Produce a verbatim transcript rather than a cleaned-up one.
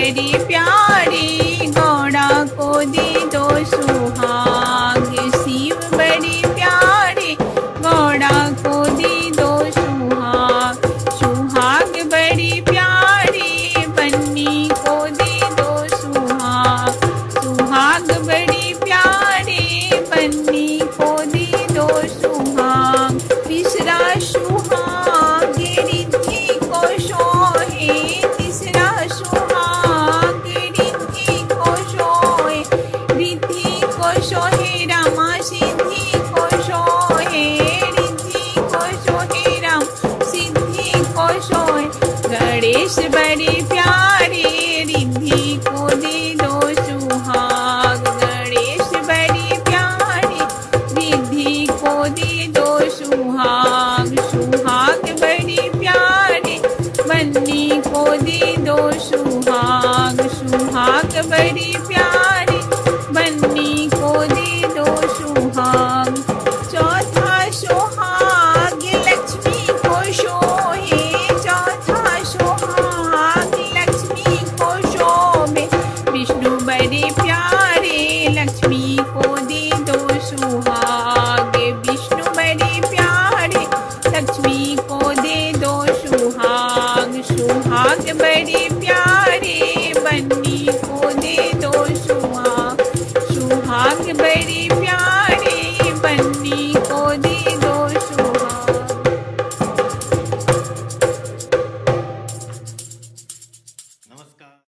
बड़ी प्यारी, गौड़ा को दे दो सुहाग। शिव बड़ी प्यारी, गौड़ा को दे दो सुहाग। सुहाग बड़ी प्यारी, बन्नी को दे दो सुहाग। सुहाग बड़ी प्यारी, बन्नी को दे दो सुहाग। तीसरा सुहाग रिद्धि को सोहे, तीसरा सुहाग रिद्धि को सोहे। रिद्धि को सोहे रामा, सिद्धि को सोहे। रिद्धि को सोहे राम, सिद्धि को सोहे। गणेश बड़ी प्यारी, रिद्धि को दे दो सुहाग। गणेश बड़ी प्यारी, रिद्धि को दे दो सुहाग। सुहाग बड़ी प्यारी, बन्नी को दे दो सुहाग। सुहाग बड़ी